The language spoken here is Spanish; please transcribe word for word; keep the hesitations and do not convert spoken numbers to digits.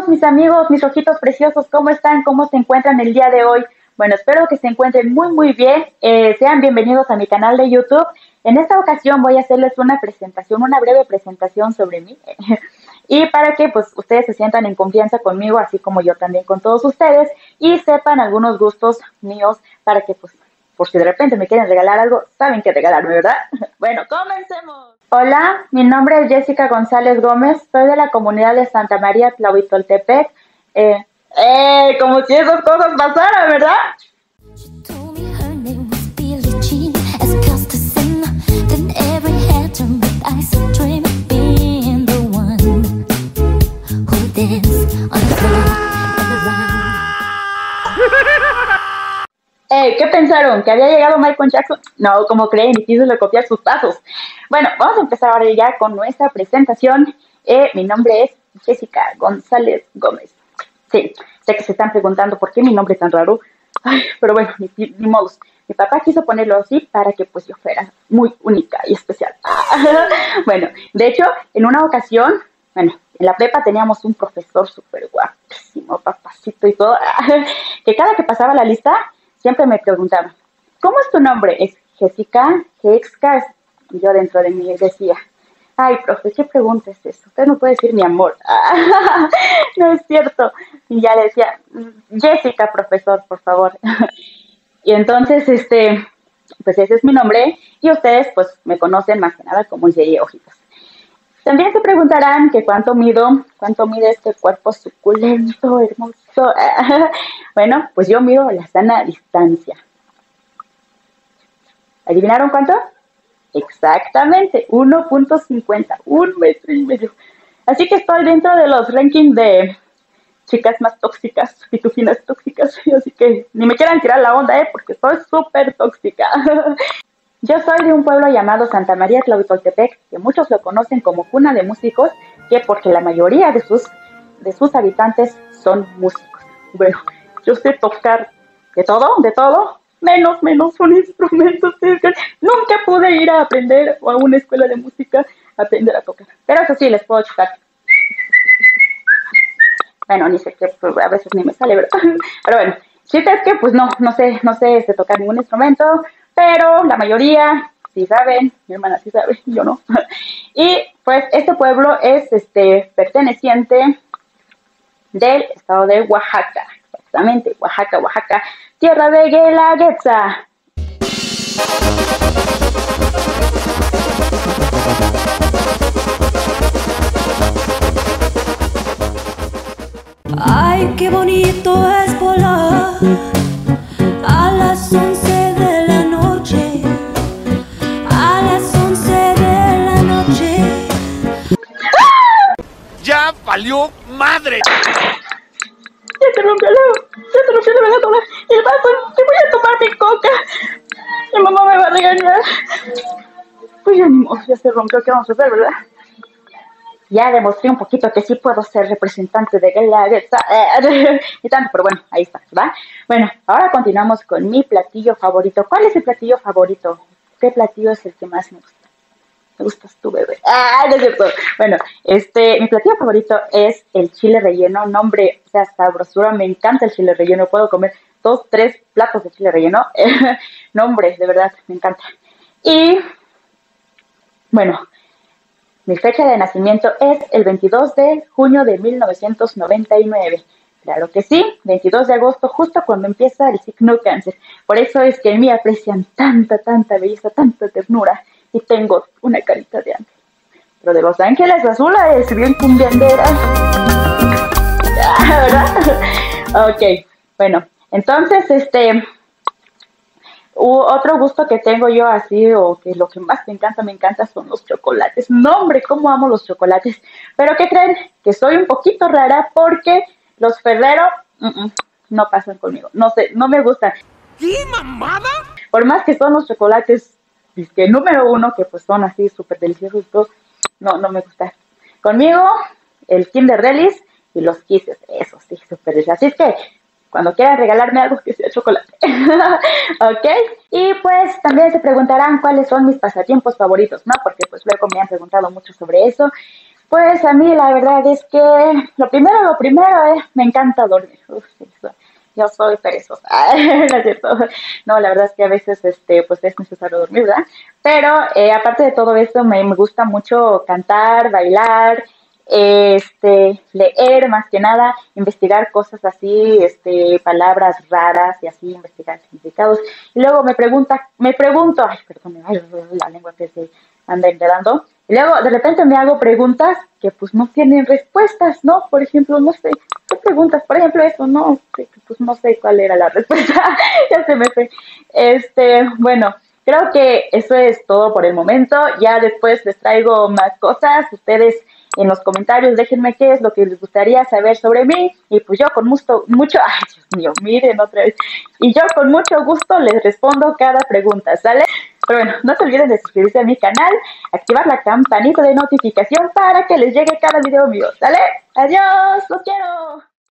todos mis amigos, mis ojitos preciosos, ¿cómo están? ¿Cómo se encuentran el día de hoy? Bueno, espero que se encuentren muy muy bien. Eh, sean bienvenidos a mi canal de YouTube. En esta ocasión voy a hacerles una presentación, una breve presentación sobre mí. Y para que pues ustedes se sientan en confianza conmigo, así como yo también con todos ustedes, y sepan algunos gustos míos para que pues, por si de repente me quieren regalar algo, saben qué regalarme, ¿verdad? Bueno, comencemos. Hola, mi nombre es Jessica González Gómez, soy de la comunidad de Santa María Tlahuitoltepec. Eh, eh, como si esas cosas pasaran, ¿verdad? Hey, ¿qué pensaron? ¿Que había llegado Michael Jackson? No, como creen, difícil de copiar sus pasos. Bueno, vamos a empezar ahora ya con nuestra presentación. Eh, mi nombre es Jessica González Gómez. Sí, sé que se están preguntando por qué mi nombre es tan raro. Ay, pero bueno, ni, ni modos. Mi papá quiso ponerlo así para que pues yo fuera muy única y especial. Bueno, de hecho, en una ocasión, bueno, en la prepa teníamos un profesor súper guapísimo, papacito y todo, que cada que pasaba la lista, siempre me preguntaba, ¿cómo es tu nombre? ¿Es Jessica? ¿Jexca? Y yo dentro de mí decía, ay, profe, ¿qué pregunta es eso? Usted no puede decir mi amor. No es cierto. Y ya le decía, Jessica, profesor, por favor. Y entonces, este, pues ese es mi nombre. Y ustedes, pues, me conocen más que nada como Yeye Ojitos. También se preguntarán que cuánto mido, cuánto mide este cuerpo suculento, hermoso. Bueno, pues yo mido la sana distancia. ¿Adivinaron cuánto? Exactamente, uno punto cincuenta, un metro y medio. Así que estoy dentro de los rankings de chicas más tóxicas, pitufinas tóxicas. Así que ni me quieran tirar la onda, ¿eh? Porque soy súper tóxica. Yo soy de un pueblo llamado Santa María Tlahuitoltepec, que muchos lo conocen como cuna de músicos, que porque la mayoría de sus, de sus habitantes son músicos. Bueno, yo sé tocar de todo, de todo, menos, menos un instrumento. Nunca pude ir a aprender o a una escuela de música a aprender a tocar. Pero eso sí, les puedo chocar. Bueno, ni sé qué, pues, a veces ni me sale, ¿verdad? Pero bueno, chiste es que pues no, no sé, no sé este, tocar ningún instrumento, pero la mayoría sí saben, mi hermana sí sabe, yo no. Y pues este pueblo es este perteneciente del estado de Oaxaca, exactamente, Oaxaca, Oaxaca, tierra de Guelaguetza. Ay, qué bonito es volar a las once de la noche, a las once de la noche. ¡Ya valió madre! Ya se rompió la, ya se rompió la verdad toda el vaso, te voy a tomar mi coca. Mi mamá me va a regañar. Pues ya ni modo, ya se rompió, ¿qué vamos a hacer, verdad? Ya demostré un poquito que sí puedo ser representante de Guelaguetza. Y tanto, pero bueno, ahí está, ¿va? Bueno, ahora continuamos con mi platillo favorito. ¿Cuál es el platillo favorito? ¿Qué platillo es el que más me gusta? Me gustas tú, bebé. ¡Ah, no es cierto! Bueno, este, mi platillo favorito es el chile relleno. Nombre, o sea, sabrosura, me encanta el chile relleno. Puedo comer dos, tres platos de chile relleno. Nombre, de verdad, me encanta. Y, bueno, mi fecha de nacimiento es el veintidós de junio de mil novecientos noventa y nueve. Claro que sí, veintidós de agosto, justo cuando empieza el signo cáncer. Por eso es que en mí aprecian tanta, tanta belleza, tanta ternura. Y tengo una carita de ángel. Pero de Los Ángeles azules, bien cumbiandera. ¿Verdad? Ok, bueno, entonces, este... otro gusto que tengo yo así, o que lo que más me encanta, me encanta son los chocolates. No, hombre, cómo amo los chocolates. Pero ¿qué creen? Que soy un poquito rara porque los Ferrero uh -uh, no pasan conmigo. No sé, no me gustan. ¿Qué mamada? Por más que son los chocolates, que número uno, que pues son así súper deliciosos, todos, no, no me gustan. Conmigo, el Kinder Delice y los Kisses, eso sí, súper deliciosos. Así es que cuando quieran regalarme algo que sea chocolate. ¿Ok? Y pues también se preguntarán cuáles son mis pasatiempos favoritos, ¿no? Porque pues luego me han preguntado mucho sobre eso. Pues a mí la verdad es que lo primero, lo primero es, me encanta dormir. Uf, sí, so- yo soy perezosa. No es cierto. No, la verdad es que a veces este, pues es necesario dormir, ¿verdad? Pero eh, aparte de todo esto, me, me gusta mucho cantar, bailar, este, leer más que nada, investigar cosas así, este, palabras raras y así, investigar significados. Y luego me pregunta, me pregunto, ay, perdón, ay, la lengua que se anda enredando. Y luego de repente me hago preguntas que pues no tienen respuestas, ¿no? Por ejemplo, no sé, ¿qué preguntas? Por ejemplo, eso, no, sé, pues no sé cuál era la respuesta, ya se me fue. Este, bueno, creo que eso es todo por el momento. Ya después les traigo más cosas. Ustedes en los comentarios déjenme qué es lo que les gustaría saber sobre mí. Y pues yo con mucho, mucho, ay Dios mío, miren otra vez. Y yo con mucho gusto les respondo cada pregunta, ¿sale? Pero bueno, no se olviden de suscribirse a mi canal, activar la campanita de notificación para que les llegue cada video mío, ¿sale? Adiós, los quiero.